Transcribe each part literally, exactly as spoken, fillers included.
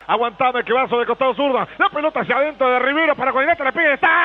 Aguantame que va sobre el costado zurdo. La pelota hacia adentro de Rivero para Coagliata. Le pega. ¡Está!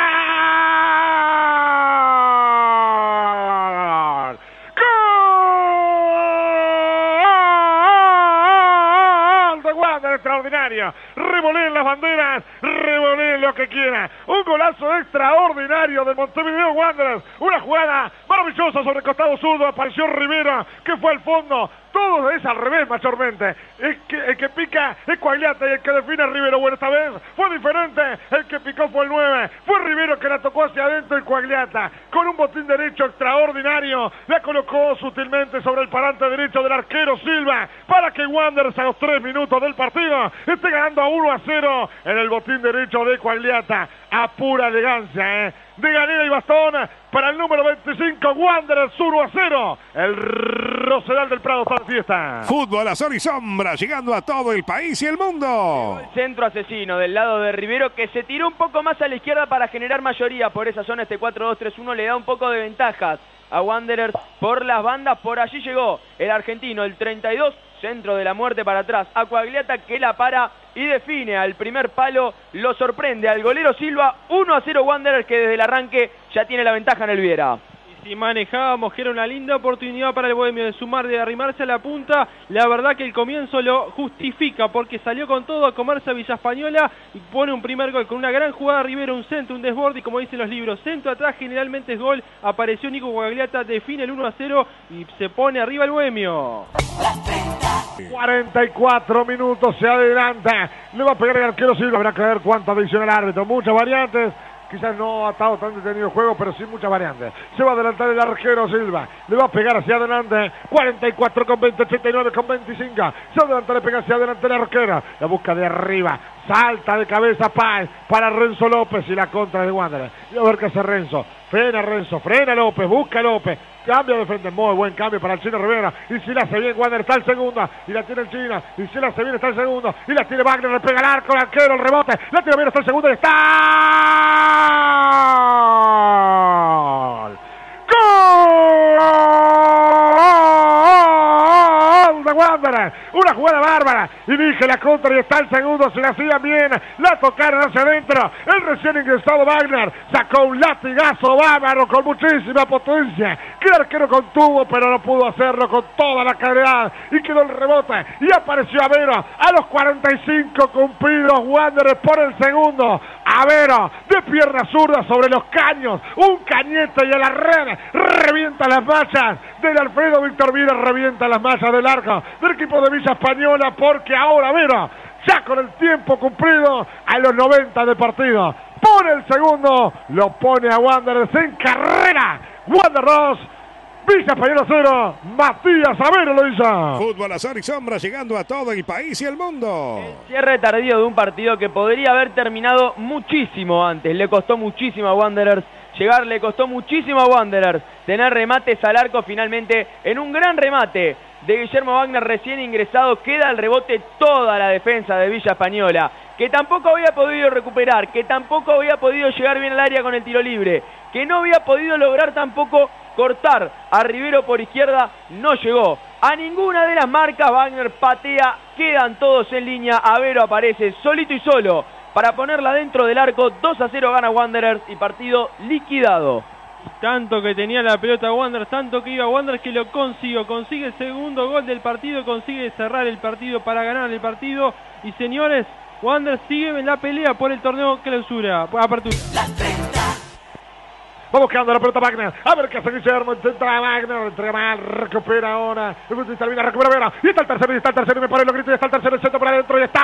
¡Gol de Wander! Extraordinario. Revoleen las banderas. Revoleen lo que quiera. Un golazo extraordinario de Montevideo Wanderers. Una jugada maravillosa sobre el costado zurdo. Apareció Rivero, que fue al fondo. Todo es al revés, mayormente. El que, el que pica es Coagliata y el que define es Rivero. Bueno, esta vez fue diferente. El que picó fue el nueve. Fue Rivero que la tocó hacia adentro y Coagliata, con un botín derecho extraordinario, la colocó sutilmente sobre el parante derecho del arquero Silva para que Wanderers a los tres minutos del partido esté ganando a uno a cero en el botín derecho de Coagliata. A pura elegancia, ¿eh? De Ganera y bastón para el número veinticinco, Wanderers uno a cero. El Rosedal del Prado está de fiesta. Fútbol a sol y sombra, llegando a todo el país y el mundo. El centro asesino del lado de Rivero, que se tiró un poco más a la izquierda para generar mayoría por esa zona. Este cuatro dos tres uno le da un poco de ventajas a Wanderers por las bandas. Por allí llegó el argentino, el treinta y dos, centro de la muerte para atrás a Coagliata, que la para y define al primer palo. Lo sorprende al golero Silva. Uno a cero Wanderers, que desde el arranque ya tiene la ventaja en el Viera. Si manejábamos que era una linda oportunidad para el Bohemio de sumar, de arrimarse a la punta, la verdad que el comienzo lo justifica, porque salió con todo a comerse a Villa Española y pone un primer gol con una gran jugada Rivero, un centro, un desborde, y como dicen los libros, centro atrás generalmente es gol. Apareció Nico Coagliata, define el uno a cero y se pone arriba el Bohemio. cuarenta y cuatro minutos, se adelanta, le va a pegar el arquero Silva. Habrá que ver cuánto adiciona el árbitro, muchas variantes. Quizás no ha estado tan detenido el juego, pero sí muchas variantes. Se va a adelantar el arquero Silva. Le va a pegar hacia adelante. cuarenta y cuatro con veinte, ochenta y nueve con veinticinco. Se adelanta, le pega hacia adelante el arquero. La busca de arriba. Salta de cabeza Páez para Renzo López y la contra de Wanderers. Y a ver qué hace Renzo. Frena Renzo, frena López, busca López. Cambio de frente, muy buen cambio para el Chino Rivera. Y si la hace bien, Wanderers está el segundo. Y la tiene el Chino. Y si la hace bien, está el segundo. Y la tiene Wagner, le pega al arco, el arquero, el rebote. La tiene bien, está el segundo y está. ¡Gol! ¡Gol de Wanderers! Una jugada bárbara. Y dije la contra y está el segundo. Se la hacían bien. La tocaron hacia adentro. El recién ingresado Wagner sacó un latigazo bárbaro con muchísima potencia, que el arquero contuvo, pero no pudo hacerlo con toda la calidad. Y quedó el rebote. Y apareció Avero a los cuarenta y cinco cumplidos. Wanderers por el segundo. Avero de pierna zurda sobre los caños. Un cañete y a la red. Revienta las mallas del Alfredo Víctor Viera. Revienta las mallas del arco del equipo de Villa Española, porque ahora Avero, ya con el tiempo cumplido, a los noventa de partido, pone el segundo, lo pone a Wanderers en carrera. Wanderers dos, Villa Española cero, Matías Avero lo hizo. Fútbol a sol y sombra, llegando a todo el país y el mundo. El cierre tardío de un partido que podría haber terminado muchísimo antes. Le costó muchísimo a Wanderers llegar, le costó muchísimo a Wanderers tener remates al arco. Finalmente, en un gran remate de Guillermo Wagner recién ingresado, queda al rebote toda la defensa de Villa Española, que tampoco había podido recuperar, que tampoco había podido llegar bien al área con el tiro libre, que no había podido lograr tampoco cortar a Rivero por izquierda. No llegó a ninguna de las marcas. Wagner patea, quedan todos en línea. Avero aparece solito y solo para ponerla dentro del arco. Dos a cero gana Wanderers y partido liquidado. Tanto que tenía la pelota Wanderers, tanto que iba Wanderers, que lo consiguió. Consigue el segundo gol del partido, consigue cerrar el partido para ganar el partido. Y señores, Wanderers sigue en la pelea por el torneo clausura, apertura. Va buscando la pelota Wagner. A ver qué hace Guillermo. Intenta Wagner. Entrega mal. Recupera ahora. Termina, recupera Vera. Y está el tercero. Y está el tercero. Y me pone los gritos. Y está el tercero. El centro para adentro. Y está.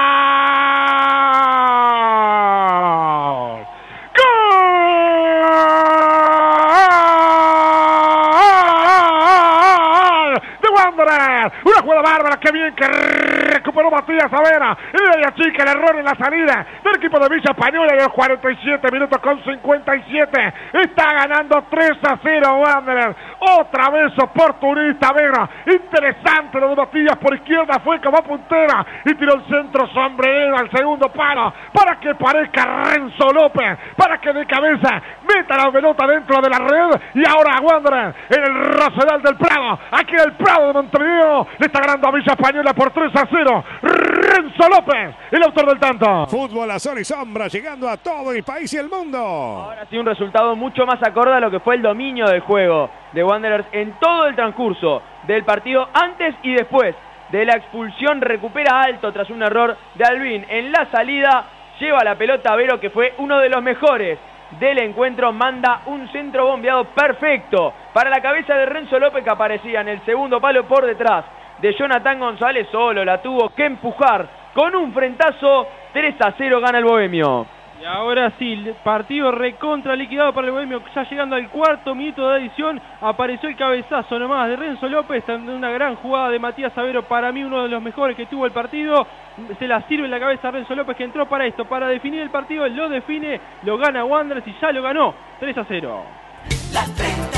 ¡Gol! De Wanderers. Una jugada bárbara. Qué bien que recuperó Matías Avero. En el área chica, el error en la salida del equipo de Villa Española. Y a los cuarenta y siete minutos con cincuenta y siete está ganando tres a cero Wanderers. Otra vez oportunista Avero. Interesante lo de Matías por izquierda. Fue como puntera y tiró el centro sombrero al segundo palo para que parezca Renzo López, para que de cabeza meta la pelota dentro de la red. Y ahora Wanderers en el Rosedal del Prado. Aquí en el Prado de Montevideo le está ganando a Villa Española por tres a cero. Renzo López, el autor del tanto. Fútbol a sol y sombra, llegando a todo el país y el mundo. Ahora sí un resultado mucho más acorde a lo que fue el dominio del juego de Wanderers en todo el transcurso del partido, antes y después de la expulsión. Recupera Alto tras un error de Albín en la salida, lleva la pelota a Vero, que fue uno de los mejores del encuentro, manda un centro bombeado perfecto para la cabeza de Renzo López, que aparecía en el segundo palo por detrás de Jonathan González. Solo la tuvo que empujar con un frentazo. Tres a cero gana el Bohemio. Y ahora sí, partido recontra liquidado para el Bohemio, ya llegando al cuarto minuto de adición. Apareció el cabezazo nomás de Renzo López, en una gran jugada de Matías Avero, para mí uno de los mejores que tuvo el partido. Se la sirve en la cabeza a Renzo López, que entró para esto, para definir el partido. Lo define, lo gana Wanderers y ya lo ganó tres a cero. Las treinta